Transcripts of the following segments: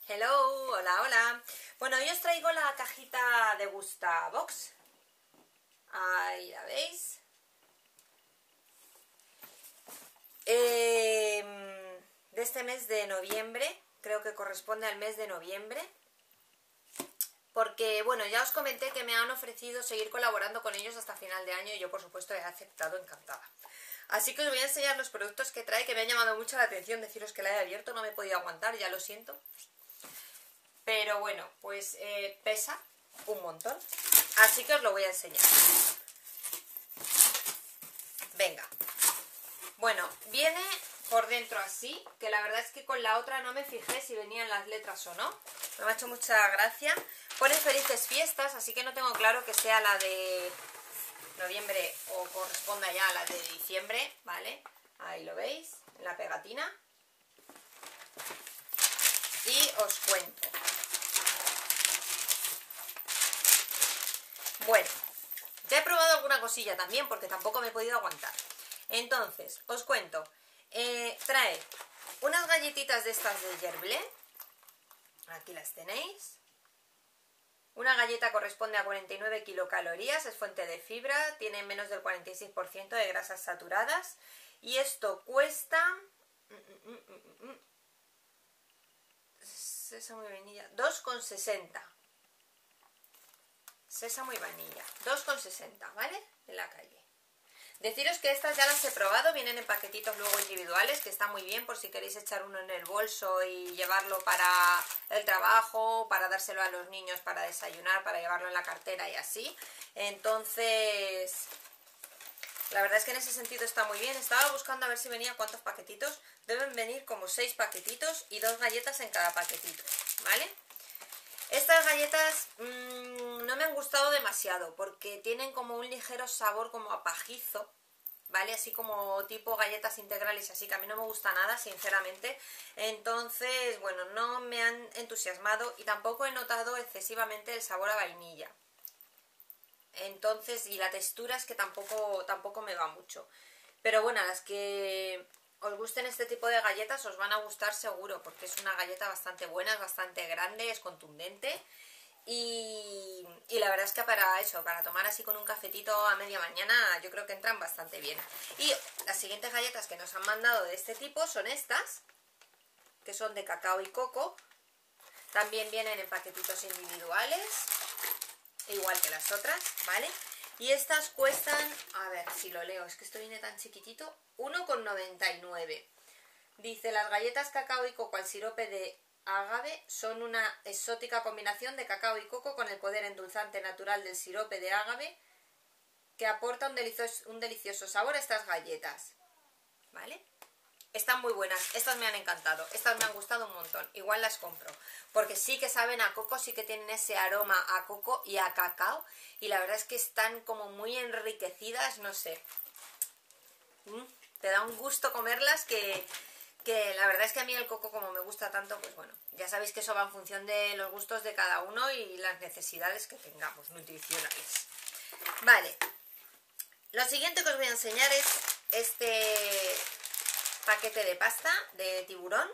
Hello, hola, hola. Bueno, hoy os traigo la cajita de Gustabox. Ahí la veis. De este mes de noviembre, creo que corresponde al mes de noviembre. Porque, bueno, ya os comenté que me han ofrecido seguir colaborando con ellos hasta final de año y yo, por supuesto, he aceptado encantada. Así que os voy a enseñar los productos que trae, que me han llamado mucho la atención. Deciros que la he abierto, no me he podido aguantar, ya lo siento. Pero bueno, pues pesa un montón. Así que os lo voy a enseñar. Venga. Bueno, viene por dentro así, que la verdad es que con la otra no me fijé si venían las letras o no. Me ha hecho mucha gracia. Pone felices fiestas, así que no tengo claro que sea la de noviembre o corresponda ya a la de diciembre, ¿vale? Ahí lo veis, en la pegatina. Y os cuento. Bueno, ya he probado alguna cosilla también porque tampoco me he podido aguantar. Entonces, os cuento. Trae unas galletitas de estas de Gerblé. Aquí las tenéis. Una galleta corresponde a 49 kilocalorías, es fuente de fibra, tiene menos del 46% de grasas saturadas. Y esto cuesta... Sésamo y vainilla, 2,60. Sésamo y vainilla, 2,60, ¿vale? En la calle. Deciros que estas ya las he probado, vienen en paquetitos luego individuales, que está muy bien por si queréis echar uno en el bolso y llevarlo para el trabajo, para dárselo a los niños para desayunar, para llevarlo en la cartera y así. Entonces, la verdad es que en ese sentido está muy bien. Estaba buscando a ver si venía cuántos paquetitos. Deben venir como 6 paquetitos y 2 galletas en cada paquetito, ¿vale? Estas galletas no me han gustado demasiado porque tienen como un ligero sabor como a pajizo, ¿vale? Así como tipo galletas integrales, así que a mí no me gusta nada, sinceramente. Entonces, bueno, no me han entusiasmado y tampoco he notado excesivamente el sabor a vainilla. Entonces, y la textura es que tampoco me va mucho. Pero bueno, a las que os gusten este tipo de galletas os van a gustar seguro, porque es una galleta bastante buena, es bastante grande, es contundente y la verdad es que para eso, para tomar así con un cafetito a media mañana, yo creo que entran bastante bien. Y las siguientes galletas que nos han mandado de este tipo son estas, que son de cacao y coco. También vienen en paquetitos individuales, igual que las otras, ¿vale? Y estas cuestan, a ver si lo leo, es que esto viene tan chiquitito, 1,99. Dice, las galletas cacao y coco al sirope de agave son una exótica combinación de cacao y coco con el poder endulzante natural del sirope de agave que aporta un delicioso sabor a estas galletas, ¿vale? Están muy buenas, estas me han encantado, estas me han gustado un montón, igual las compro, porque sí que saben a coco, sí que tienen ese aroma a coco y a cacao, y la verdad es que están como muy enriquecidas, no sé, te da un gusto comerlas que la verdad es que a mí el coco como me gusta tanto, pues bueno, ya sabéis que eso va en función de los gustos de cada uno y las necesidades que tengamos nutricionales. Vale, lo siguiente que os voy a enseñar es este paquete de pasta de tiburón.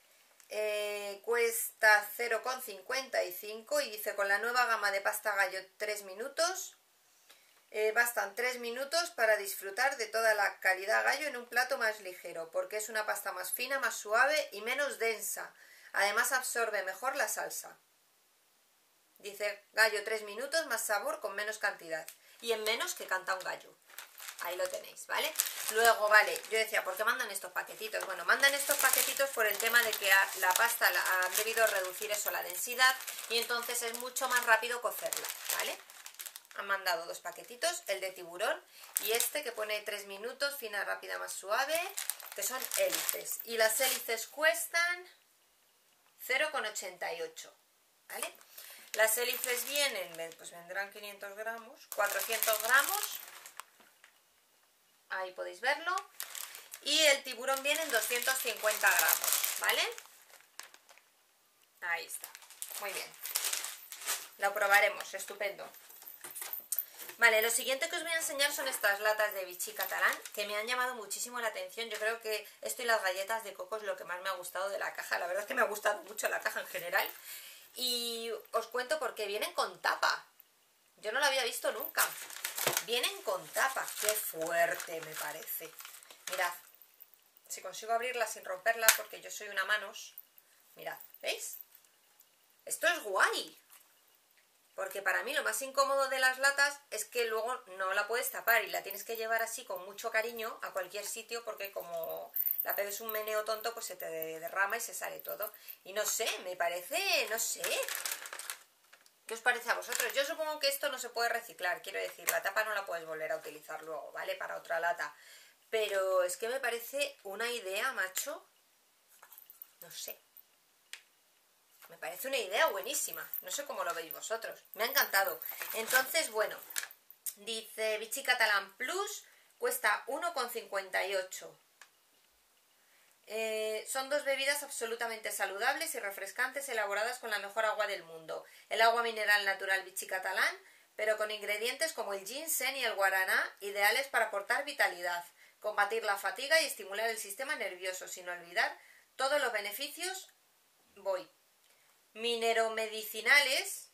Cuesta 0,55 y dice, con la nueva gama de pasta gallo 3 minutos. Bastan 3 minutos para disfrutar de toda la calidad gallo en un plato más ligero, porque es una pasta más fina, más suave y menos densa. Además absorbe mejor la salsa. Dice, gallo 3 minutos, más sabor con menos cantidad. Y en menos que canta un gallo. Ahí lo tenéis, ¿vale? Luego, vale, yo decía, ¿por qué mandan estos paquetitos? Bueno, mandan estos paquetitos por el tema de que la pasta han debido reducir eso, la densidad, y entonces es mucho más rápido cocerla, ¿vale? Han mandado 2 paquetitos, el de tiburón y este que pone 3 minutos, fina, rápida, más suave, que son hélices. Y las hélices cuestan 0,88, ¿vale? Las hélices vienen, pues vendrán 500 gramos, 400 gramos, ahí podéis verlo. Y el tiburón viene en 250 gramos, ¿vale? Ahí está, muy bien. Lo probaremos, estupendo. Vale, lo siguiente que os voy a enseñar son estas latas de Vichy catalán, que me han llamado muchísimo la atención. Yo creo que esto y las galletas de coco es lo que más me ha gustado de la caja. La verdad es que me ha gustado mucho la caja en general. Y os cuento porque vienen con tapa. Yo no lo había visto nunca. Vienen con tapa. Qué fuerte me parece. Mirad. Si consigo abrirla sin romperla, porque yo soy una manos. Mirad, ¿veis? Esto es guay. Porque para mí lo más incómodo de las latas es que luego no la puedes tapar y la tienes que llevar así con mucho cariño a cualquier sitio, porque como la pegues un meneo tonto, pues se te derrama y se sale todo. Y no sé, me parece, no sé. ¿Qué os parece a vosotros? Yo supongo que esto no se puede reciclar, quiero decir, la tapa no la puedes volver a utilizar luego, ¿vale? Para otra lata. Pero es que me parece una idea, macho, no sé. Me parece una idea buenísima. No sé cómo lo veis vosotros. Me ha encantado. Entonces, bueno, dice Vichy Catalán Plus, cuesta 1,58. Son dos bebidas absolutamente saludables y refrescantes elaboradas con la mejor agua del mundo. El agua mineral natural Vichy Catalán, pero con ingredientes como el ginseng y el guaraná, ideales para aportar vitalidad, combatir la fatiga y estimular el sistema nervioso, sin olvidar todos los beneficios mineromedicinales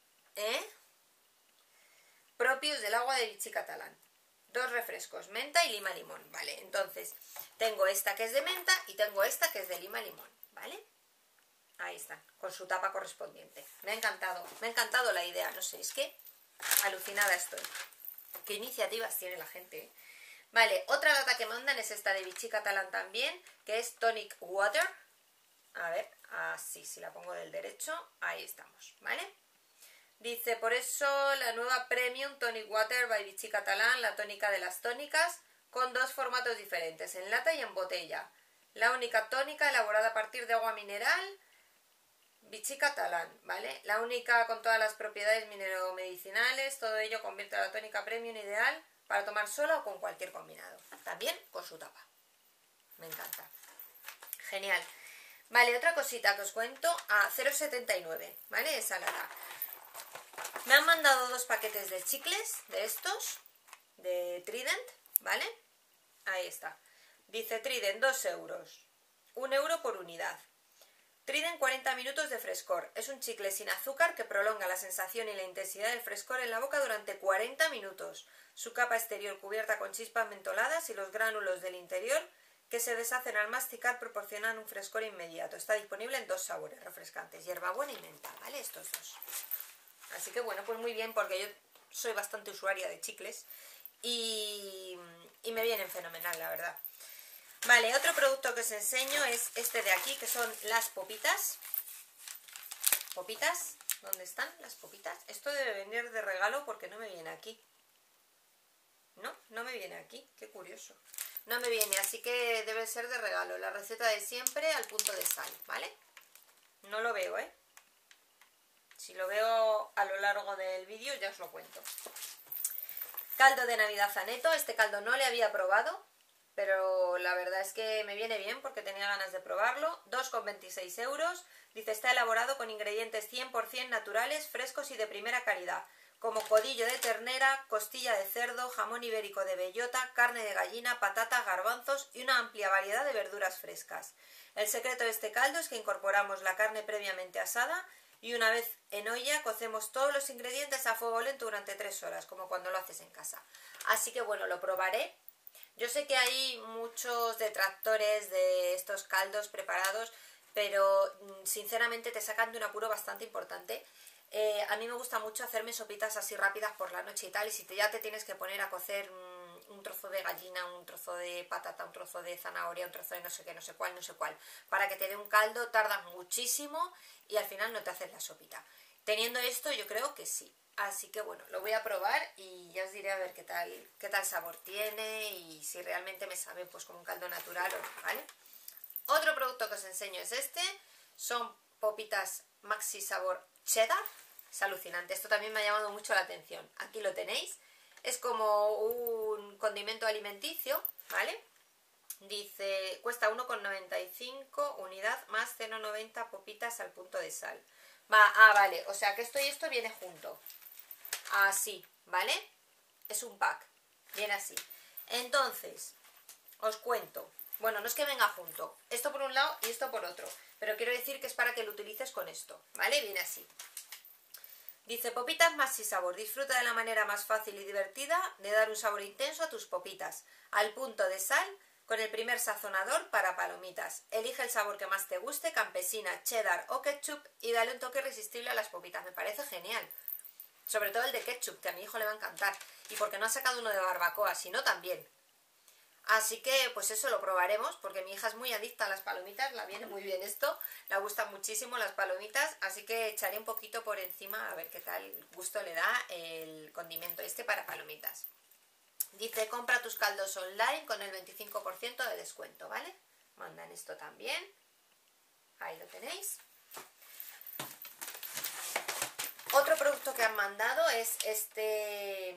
propios del agua de Vichy Catalán. 2 refrescos, menta y lima limón, ¿vale? Entonces, tengo esta que es de menta y tengo esta que es de lima limón, ¿vale? Ahí está, con su tapa correspondiente. Me ha encantado la idea, no sé, es que alucinada estoy. Qué iniciativas tiene la gente, ¿eh? Vale, otra lata que mandan es esta de Vichy Catalán también, que es Tonic Water. A ver, así, si la pongo del derecho, ahí estamos, ¿vale? Dice, por eso la nueva Premium Tonic Water by Vichy Catalán, la tónica de las tónicas, con 2 formatos diferentes, en lata y en botella. La única tónica elaborada a partir de agua mineral, Vichy Catalán, ¿vale? La única con todas las propiedades mineromedicinales, todo ello convierte a la tónica Premium ideal para tomar sola o con cualquier combinado. También con su tapa. Me encanta. Genial. Vale, otra cosita que os cuento, a 0,79, ¿vale? Esa lata. Me han mandado 2 paquetes de chicles, de estos, de Trident, ¿vale? Ahí está. Dice Trident, 2 euros. 1 euro por unidad. Trident 40 minutos de frescor. Es un chicle sin azúcar que prolonga la sensación y la intensidad del frescor en la boca durante 40 minutos. Su capa exterior cubierta con chispas mentoladas y los gránulos del interior que se deshacen al masticar proporcionan un frescor inmediato. Está disponible en 2 sabores refrescantes, hierbabuena y menta, ¿vale? Estos 2. Así que bueno, pues muy bien, porque yo soy bastante usuaria de chicles y me vienen fenomenal, la verdad. Vale, otro producto que os enseño es este de aquí, que son las popitas. ¿Popitas? ¿Dónde están las popitas? Esto debe venir de regalo porque no me viene aquí. No, no me viene aquí, qué curioso. No me viene, así que debe ser de regalo. La receta de siempre al punto de sal, ¿vale? No lo veo, ¿eh? Si lo veo a lo largo del vídeo ya os lo cuento. Caldo de Navidad Zaneto. Este caldo no le había probado, pero la verdad es que me viene bien porque tenía ganas de probarlo. 2,26 euros. Dice, está elaborado con ingredientes 100% naturales, frescos y de primera calidad, como codillo de ternera, costilla de cerdo, jamón ibérico de bellota, carne de gallina, patatas, garbanzos y una amplia variedad de verduras frescas. El secreto de este caldo es que incorporamos la carne previamente asada y una vez en olla cocemos todos los ingredientes a fuego lento durante 3 horas, como cuando lo haces en casa. Así que bueno, lo probaré. Yo sé que hay muchos detractores de estos caldos preparados, pero sinceramente te sacan de un apuro bastante importante. A mí me gusta mucho hacerme sopitas así rápidas por la noche y tal, y si ya te tienes que poner a cocer un trozo de gallina, un trozo de patata, un trozo de zanahoria, un trozo de no sé qué, no sé cuál, para que te dé un caldo, tardas muchísimo y al final no te haces la sopita. Teniendo esto yo creo que sí. Así que bueno, lo voy a probar y ya os diré a ver qué tal sabor tiene y si realmente me sabe pues como un caldo natural o no, ¿vale? Otro producto que os enseño es este. Son popitas Maxi Sabor Cheddar. Es alucinante. Esto también me ha llamado mucho la atención. Aquí lo tenéis. Es como un condimento alimenticio, ¿vale? Dice, cuesta 1,95 unidad más 0,90 popitas al punto de sal. Vale. O sea que esto y esto viene junto. Así, ¿vale? es un pack, viene así. Entonces, os cuento. Bueno, no es que venga junto, esto por un lado y esto por otro, pero quiero decir que es para que lo utilices con esto, ¿vale? Viene así. Dice, popitas Maxi Sabor, disfruta de la manera más fácil y divertida de dar un sabor intenso a tus popitas, al punto de sal, con el primer sazonador para palomitas. Elige el sabor que más te guste, campesina, cheddar o ketchup, y dale un toque irresistible a las popitas. Me parece genial. Sobre todo el de ketchup, que a mi hijo le va a encantar. Y porque no ha sacado uno de barbacoa, sino también. Así que, pues eso lo probaremos, porque mi hija es muy adicta a las palomitas, la viene muy bien esto, le gustan muchísimo las palomitas, así que echaré un poquito por encima a ver qué tal gusto le da el condimento este para palomitas. Dice, compra tus caldos online con el 25% de descuento, ¿vale? Mandan esto también, ahí lo tenéis. Otro producto que han mandado es este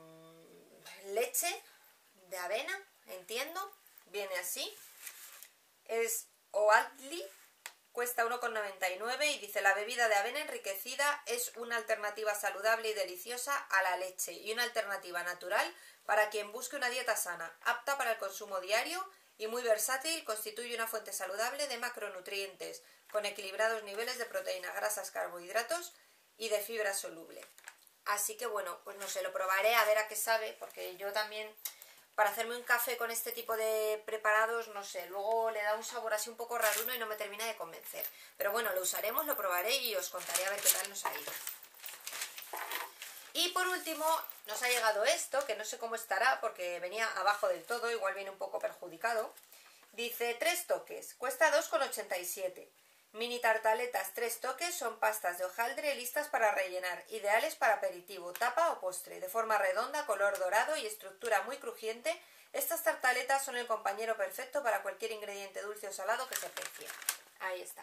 leche de avena, entiendo, viene así, es Oatly, cuesta 1,99 y dice, la bebida de avena enriquecida es una alternativa saludable y deliciosa a la leche y una alternativa natural para quien busque una dieta sana, apta para el consumo diario y muy versátil, constituye una fuente saludable de macronutrientes con equilibrados niveles de proteína, grasas, carbohidratos y de fibra soluble. Así que bueno, pues no sé, lo probaré a ver a qué sabe, porque yo también, para hacerme un café con este tipo de preparados, no sé, luego le da un sabor así un poco raruno y no me termina de convencer. Pero bueno, lo usaremos, lo probaré y os contaré a ver qué tal nos ha ido. Y por último, nos ha llegado esto, que no sé cómo estará, porque venía abajo del todo, igual viene un poco perjudicado. Dice, 3 toques, cuesta 2,87. Mini tartaletas 3 toques son pastas de hojaldre listas para rellenar, ideales para aperitivo, tapa o postre, de forma redonda, color dorado y estructura muy crujiente. Estas tartaletas son el compañero perfecto para cualquier ingrediente dulce o salado que se aprecie. Ahí está.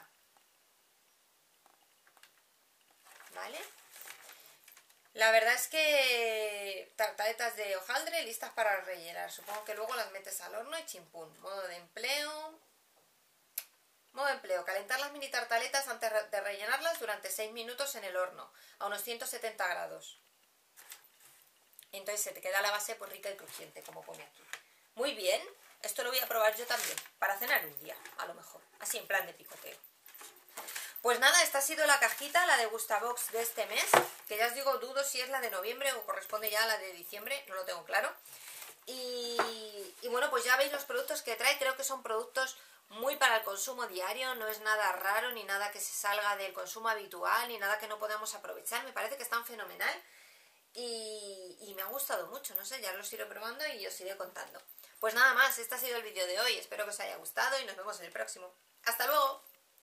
¿Vale? La verdad es que tartaletas de hojaldre listas para rellenar. Supongo que luego las metes al horno y chimpún. Modo de empleo. Calentar las mini tartaletas antes de rellenarlas durante 6 minutos en el horno, a unos 170 grados. Entonces se te queda la base pues rica y crujiente, como pone aquí. Muy bien, esto lo voy a probar yo también, para cenar un día, a lo mejor, así en plan de picoteo. Pues nada, esta ha sido la cajita, la de Gustabox de este mes, que ya os digo, dudo si es la de noviembre o corresponde ya a la de diciembre, no lo tengo claro. Y bueno, pues ya veis los productos que trae, creo que son productos muy para el consumo diario, no es nada raro, ni nada que se salga del consumo habitual, ni nada que no podamos aprovechar, me parece que están fenomenal y me ha gustado mucho, no sé, ya los iré probando y os iré contando. Pues nada más, este ha sido el vídeo de hoy, espero que os haya gustado y nos vemos en el próximo. ¡Hasta luego!